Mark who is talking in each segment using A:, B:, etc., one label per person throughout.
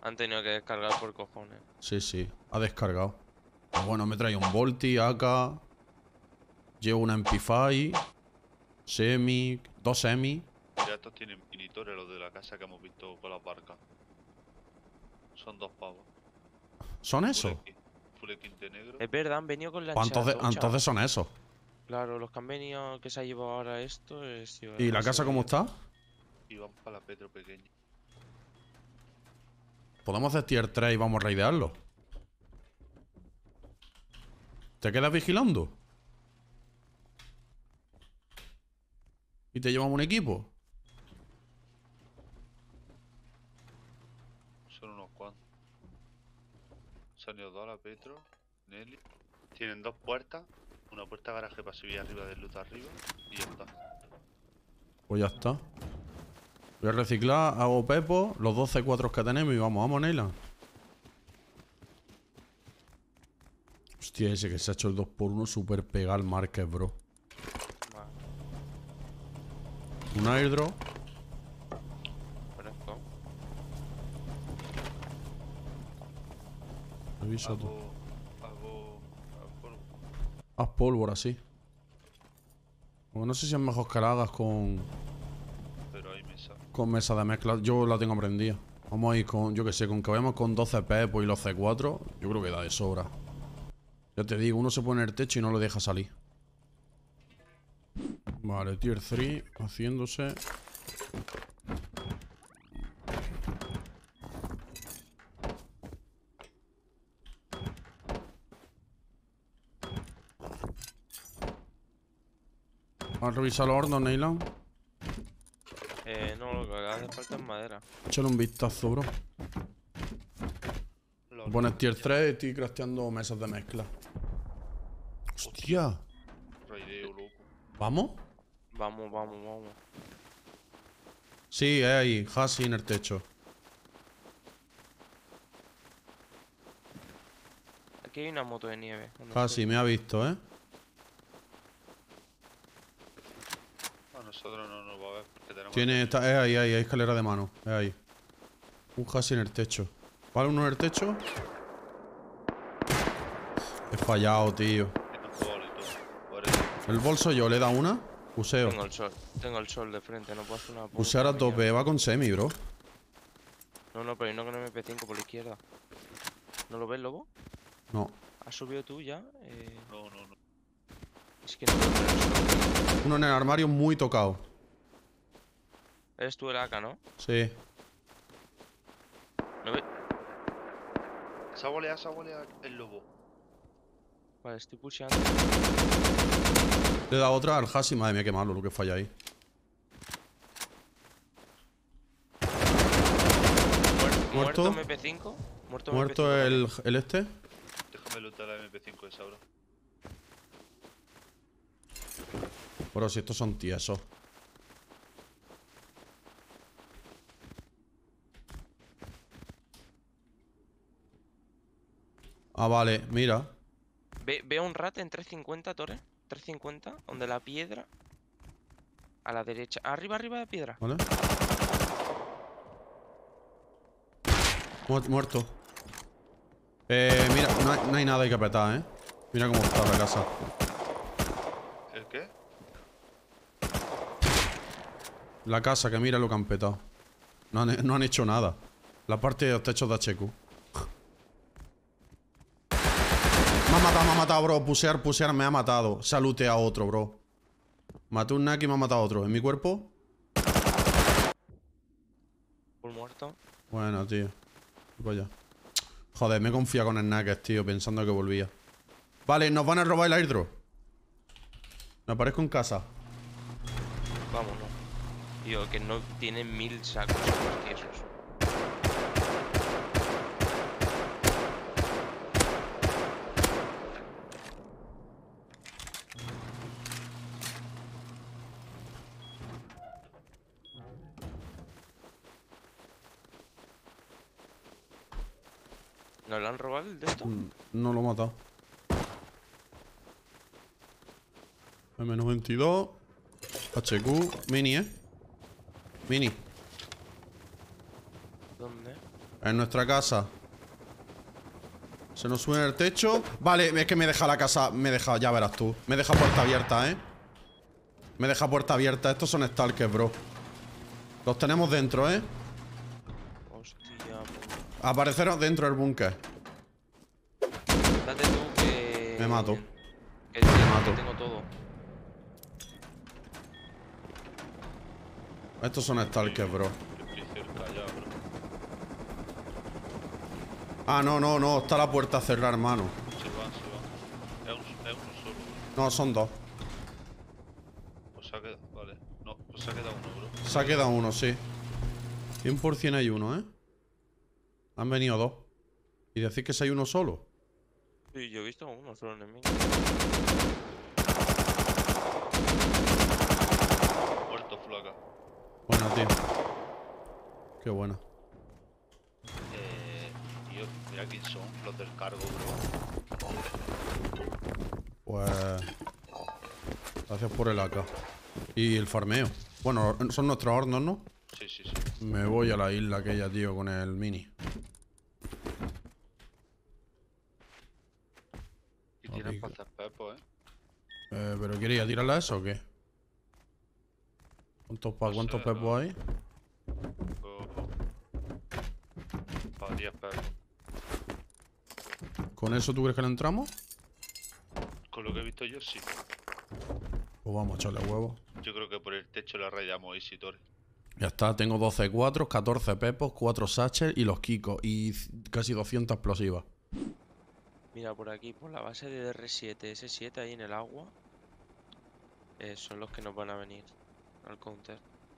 A: Han tenido que descargar por cojones.
B: Sí, sí, ha descargado. Pero bueno, me trae un Volti, AK. Llevo una MP5. Semi. Dos semi.
C: Mira, estos tienen minitores, los de la casa que hemos visto con las barcas. Son 2 pavos.
B: ¿Son esos?
C: Full equip de negro.
A: Es verdad, han venido con
B: Pues
A: lancha
B: entonces son esos.
A: Claro, los que han venido, que se ha llevado ahora esto es...
B: ¿Y la casa cómo está?
C: Y van para la Petro pequeña.
B: Podemos hacer tier 3 y vamos a raidearlo. ¿Te quedas vigilando? ¿Y te llevamos un equipo?
C: Son unos cuantos. Se han ido 2 a la Petro. Nelly. Tienen 2 puertas. Una puerta de garaje para subir arriba del loot arriba. Y ya está.
B: Pues ya está. Voy a reciclar, hago pepo, los 12 4 que tenemos y vamos, Neyland. Hostia, ese que se ha hecho el 2x1 super pega al Márquez, bro.
A: Vale,
B: Un airdrop.
A: fresco.
B: Reviso todo.
C: Hago
B: Haz pólvora, sí. Bueno, no sé si es mejor que la hagas
C: pero hay mesa.
B: con mesa de mezcla. Yo la tengo prendida. Vamos a ir con, yo que sé, con que vayamos con 12 pepos y los C4. Yo creo que da de sobra. Ya te digo, uno se pone en el techo y no lo deja salir. Vale, tier 3 haciéndose. ¿Has revisado los hornos, Neyland?
A: No, lo que hace falta es madera.
B: Échale un vistazo, bro. Pones tier 3 y estoy crafteando mesas de mezcla. ¡Hostia!
C: Raideo loco.
B: ¿Vamos?
A: Vamos.
B: Sí, es ahí. Hasi en el techo.
A: Aquí hay una moto de nieve.
B: Hasi, me ha visto, ¿eh?
C: A nosotros no nos va a ver porque tenemos.
B: Es ahí, hay escalera de mano. Es ahí. Un Hasi en el techo. ¿Vale uno en el techo? He fallado, tío. El bolso yo, ¿le da una? Puseo.
A: Tengo el sol de frente, no puedo hacer una...
B: Pusear a tope, va con semi, bro.
A: No, pero hay uno con MP5 por la izquierda. ¿No lo ves, lobo?
B: No.
A: ¿Has subido tú ya?
C: No.
A: Es que no veo el sol.
B: Uno en el armario muy tocado.
A: Eres tú el AK, ¿no?
B: Sí.
A: ¿No ve?
C: Se ha boleado el lobo.
A: Vale, estoy pusheando.
B: Le da otra al Hasi. Madre mía, qué malo lo que falla ahí.
A: ¿Muerto MP5?
B: Muerto
A: MP5,
B: el este.
C: Déjame lootar la MP5 esa ahora.
B: Bro, si estos son tiesos. Ah, vale, mira.
A: Veo un rat en 350, Torre. 350, donde la piedra. A la derecha. Arriba de la piedra.
B: ¿Vale? Muerto. Mira, no hay nada que apretar, ¿eh? Mira cómo está la casa.
C: ¿El qué?
B: La casa, que mira lo que han petado. No han hecho nada. La parte de los techos de HQ. Me ha matado, bro. Pusear, me ha matado. Salute a otro, bro. Maté un Naki y me ha matado a otro. ¿En mi cuerpo?
A: Full muerto.
B: Bueno, tío. Vaya. Joder, me he confiado con el Nakes, tío, pensando que volvía. Vale, nos van a robar el airdrop. Me aparezco en casa.
A: Vámonos. Tío, que no tienen 1000 sacos más que esos. ¿Nos lo han robado el de esto?
B: No lo he matado. M92. HQ. Mini, ¿eh? Mini.
A: ¿Dónde?
B: En nuestra casa. Se nos sube en el techo. Vale, es que me deja la casa. Me deja, ya verás tú. Me deja puerta abierta, Me deja puerta abierta. Estos son stalkers, bro. Los tenemos dentro,
A: Hostia,
B: Apareceron dentro del búnker.
A: date tú que...
B: Me mato.
A: Que
B: mato.
A: tengo todo.
B: Estos son stalkers, bro.
C: Estoy cerca ya, bro.
B: Ah, no. Está la puerta cerrada, hermano.
C: Se van. Es uno solo, bro.
B: No, son dos.
C: Pues se ha quedado, vale. No, pues se ha quedado uno, bro.
B: Se ha quedado uno, sí. 100% hay uno, Han venido dos. ¿Y decir que si hay uno solo?
A: Sí, yo he visto uno solo enemigo.
C: Muerto, flaca.
B: Bueno, tío. Qué buena.
C: Tío, mira quién son los del cargo, bro.
B: Pues... Gracias por el AK. Y el farmeo. Bueno, son nuestros hornos, ¿no?
C: Sí.
B: Me voy a la isla aquella, tío, con el mini.
C: Y tienen para hacer pepos,
B: ¿Pero quiere ir a tirarle a eso o qué? ¿Cuántos
C: sé,
B: pepos hay?
C: Para 10 pepos.
B: ¿Con eso tú crees que le entramos?
C: Con lo que he visto yo, sí.
B: Pues vamos a echarle huevos.
C: Yo creo que por el techo le rayamos Easy Tore.
B: Ya está, tengo 12 4, 14 pepos, 4 satchels y los kikos. Y casi 200 explosivas.
A: Mira, por aquí, por la base de R7, S7 ahí en el agua. Son los que nos van a venir al counter.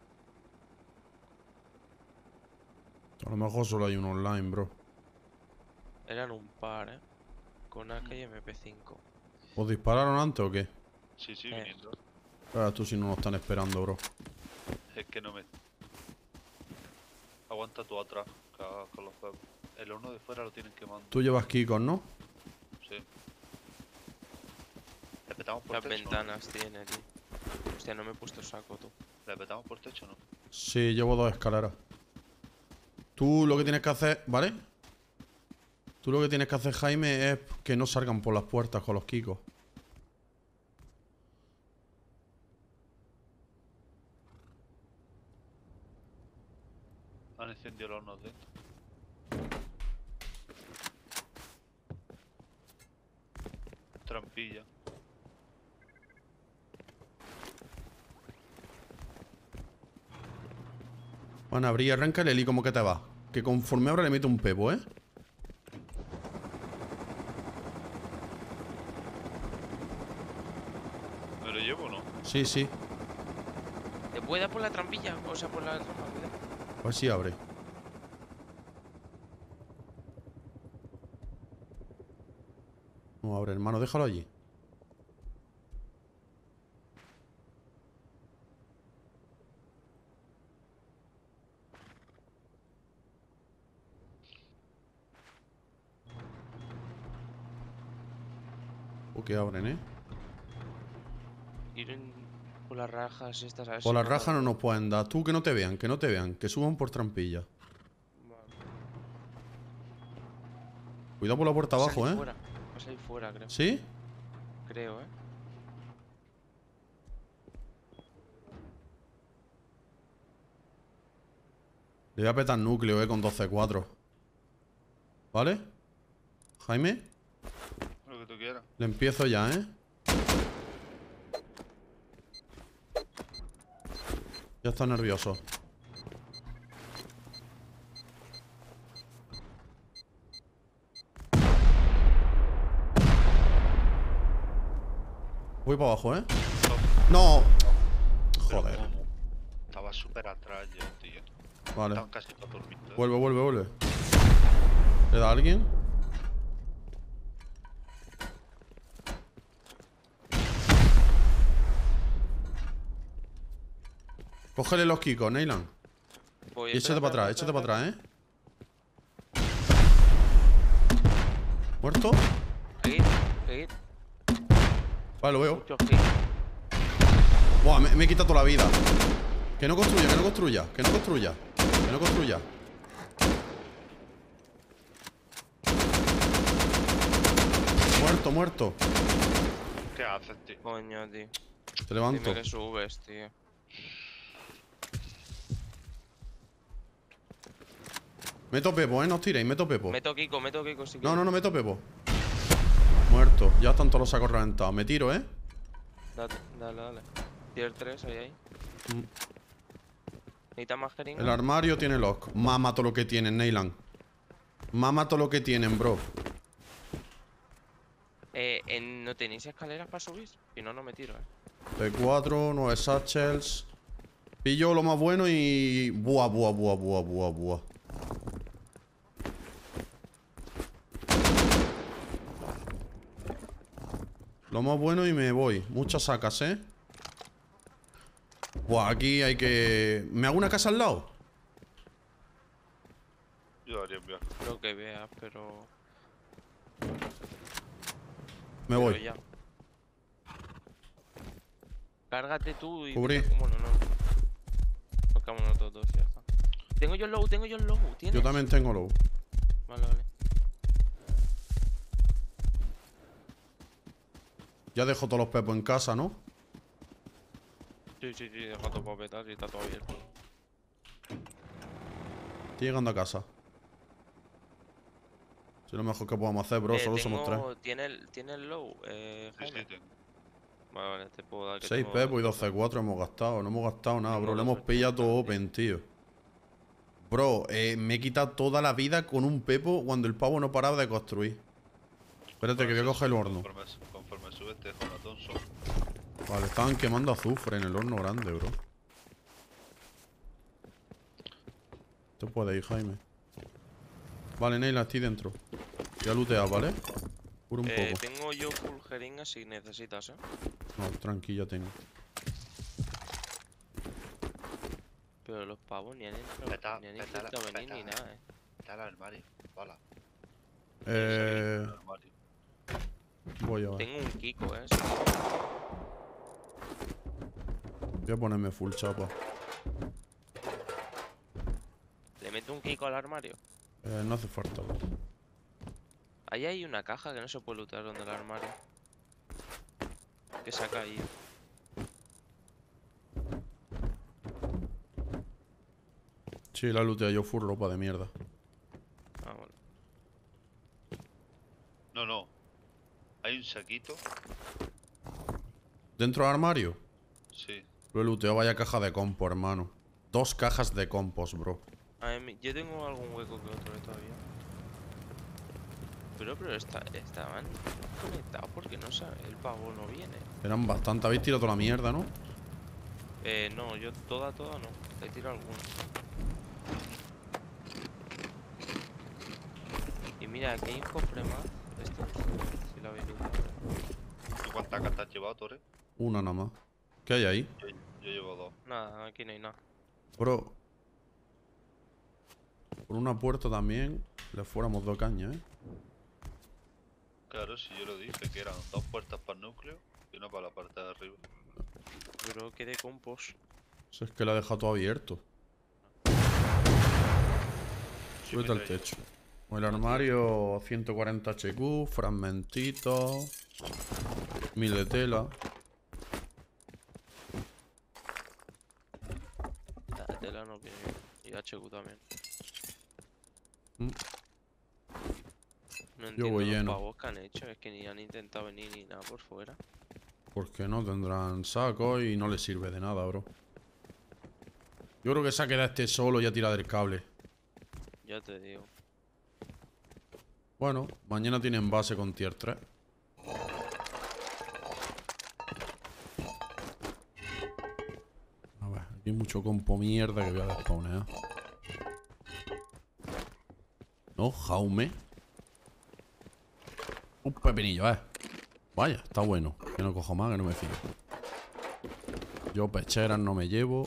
B: A lo mejor solo hay uno online, bro.
A: Eran un par, con AK y MP5.
B: ¿Os dispararon antes o qué?
C: Sí, viniendo.
B: Ahora tú si no nos están esperando, bro.
C: Es que no me... Aguanta tú atrás con los pepos. El horno de fuera lo tienen quemando.
B: Tú llevas kikos, ¿no?
C: Sí. ¿Le petamos por
A: Las
C: techo?
A: ventanas tiene, tío. Hostia, no me he puesto saco, tú.
C: ¿Le petamos por techo o no?
B: Sí, llevo 2 escaleras. Tú lo que tienes que hacer, ¿vale? Tú lo que tienes que hacer, Jaime, es que no salgan por las puertas con los kikos.
C: Han encendido los hornos dentro. Trampilla.
B: Van a abrir, arranca el heli como que te va. Que conforme abra le meto un pepo, ¿eh?
C: ¿Me lo llevo o no?
B: Sí, sí.
A: ¿Te puede dar por la trampilla? O sea, por la trampa, cuidado.
B: A ver si abre. No abre, hermano, déjalo allí. O que abren,
A: Ir por las rajas estas, a ver
B: Por
A: si
B: las
A: no
B: rajas no
A: dan-
B: nos pueden dar. Tú que no te vean, que no te vean. Que suban por trampilla.
A: Vale.
B: Cuidado por la puerta
A: Vas a
B: abajo,
A: salir
B: ¿eh?
A: fuera. Vas a salir fuera, creo.
B: ¿Sí?
A: Creo,
B: Le voy a petar núcleo, con 12-4. ¿Vale? Jaime,
C: Lo que tú quieras.
B: le empiezo ya, ¿eh? Ya está nervioso. Voy para abajo, ¿eh? ¡No!
C: Pero
B: Joder.
C: ¿cómo? Estaba súper atrás yo, tío.
B: Vale.
C: Estaban casi todos dormidos.
B: Vuelve. ¿Le da a alguien? Cógele los kikos, Neyland.
A: Voy,
B: Y échate
A: espera,
B: para
A: espera,
B: atrás,
A: espera,
B: ¿eh? ¿Muerto?
A: Aquí.
B: Vale, lo veo.
A: Mucho hit.
B: Buah, me he quitado toda la vida. Que no construya. muerto, muerto.
C: ¿Qué haces, tío?
A: Coño, tío.
B: Te levanto.
A: Dime que subes, tío.
B: Meto Pepo, no os tiréis, meto Pepo.
A: Meto Kiko si
B: No,
A: quieres.
B: no, no meto Pepo. Muerto. Ya están todos los sacos reventados. Me tiro, ¿eh?
A: Dale. Tier 3, ahí.
B: Mm.
A: ¿Necesitas más jeringas?
B: El armario tiene lock. Mama todo lo que tienen, Neyland. Mama todo lo que tienen, bro.
A: ¿No tenéis escaleras para subir? Si no, no me tiro,
B: P4, 9 satchels. Pillo lo más bueno y... Buah. Lo más bueno y me voy. Muchas sacas, ¿eh? Buah, aquí hay que... ¿Me hago una casa al lado?
C: Yo haría un viaje.
A: Lo que veas, pero...
B: Me
A: pero
B: voy.
A: ya. Cárgate tú y...
B: Cubrí.
A: Bueno, no. Tocámonos todos dos y ya está. Tengo yo el low. ¿Tienes?
B: Yo también tengo low.
A: Vale.
B: Ya dejo todos los pepos en casa, ¿no?
A: Sí, deja todo para petar y está todo abierto.
B: Estoy llegando a casa. Si es lo mejor que podamos hacer, bro. Solo somos 3.
A: ¿Tiene el low,
C: Sí,
A: Jaime?
C: tengo.
A: Vale, te puedo dar que
B: 6
A: tengo
B: pepos y
A: dos
B: 12 4 hemos gastado. No hemos gastado nada,
A: Tengo
B: bro. Le
A: dos
B: hemos pillado todo
A: 80,
B: open, tío. Bro, me he quitado toda la vida con un pepo cuando el pavo no paraba de construir. Espérate, que voy a coger el horno.
C: Conforme subes, te dejo una Thompson.
B: Vale, estaban quemando azufre en el horno grande, bro. Te puede ir, Jaime. Vale, Neila, estoy dentro. Ya looteas, ¿vale? Cura un poco.
A: Tengo yo full jeringa si necesitas,
B: No, tranquila tengo.
A: Pero los pavos ni han
C: Peta
A: intentado venir ni nada,
C: Está el armario. Hola.
B: Eh...
C: Armario.
B: Voy a ver.
A: Tengo un Kiko,
B: Voy a ponerme full chapa.
A: ¿Le meto un Kiko al armario?
B: No hace falta, bro.
A: Ahí hay una caja que no se puede lootear donde el armario. Que se ha caído.
B: Sí, la lootea yo full ropa de mierda.
A: Ah, bueno.
C: No. Hay un saquito.
B: ¿Dentro del armario?
C: Sí.
B: Lo he looteado, vaya caja de compo, hermano. 2 cajas de compost, bro.
A: Yo tengo algún hueco que otro todavía. Pero estaban conectados porque no sabe, el pavo no viene.
B: Eran bastante. Habéis tirado toda la mierda, ¿no?
A: No, yo toda no. He tirado alguna. Y mira, aquí hay un cofre más. Si lo habéis visto.
C: ¿Y cuántas cartas has llevado, Tore?
B: Una nada más. ¿Qué hay ahí?
C: Yo llevo 2.
A: Nada, aquí no hay nada.
B: Bro. Por una puerta también le fuéramos 2 cañas, ¿eh?
C: Claro, si yo lo dije, que eran 2 puertas para el núcleo y una para la parte de arriba.
A: Creo que de compost.
B: Eso es que la ha dejado todo abierto.
C: Sí,
B: Súbete al
C: mete ahí.
B: techo. El armario 140 HQ, fragmentitos, 1000 de tela.
A: La tela no viene bien. Y HQ también.
B: Mm.
A: No entiendo
B: voy
A: los
B: lleno.
A: pavos que han hecho. Es que ni han intentado venir ni nada por fuera.
B: Porque no tendrán sacos y no les sirve de nada, bro. Yo creo que se ha quedado este solo y ha tirado del cable.
A: Ya te digo.
B: Bueno, mañana tienen base con tier 3. A ver, aquí hay mucho compo mierda que voy a despawnear. No, Jaume. Un pepinillo, Vaya, está bueno. Que no cojo más, que no me fío. Yo pecheras no me llevo.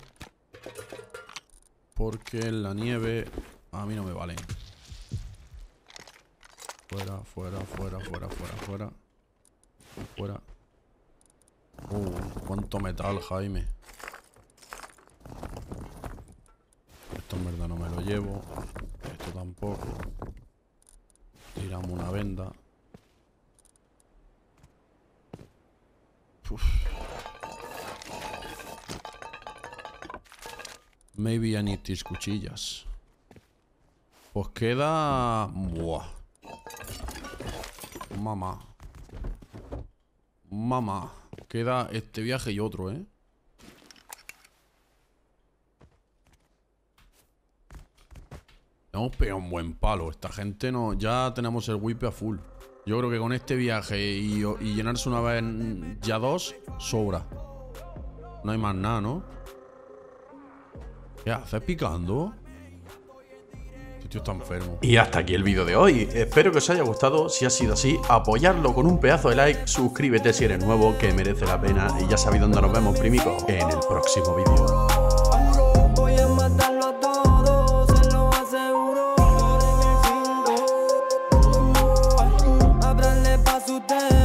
B: Porque en la nieve a mí no me valen. Fuera. Cuánto metal, Jaime. Esto en verdad no me lo llevo. Esto tampoco. Tiramos una venda. Uf. Maybe I need these cuchillas. Pues queda... Buah. Mamá. Mamá. Queda este viaje y otro, ¿eh? Hemos pegado un buen palo. Esta gente no... Ya tenemos el whip a full. Yo creo que con este viaje y llenarse una vez ya dos, sobra. No hay más nada, ¿no? ¿Qué haces picando? Este tío está enfermo.
D: Y hasta aquí el vídeo de hoy. Espero que os haya gustado. Si ha sido así, apoyarlo con un pedazo de like. Suscríbete si eres nuevo, que merece la pena. Y ya sabéis dónde nos vemos, primico, en el próximo vídeo.
E: Voy a matarlo a todos, se lo aseguro. Ábranle pa' su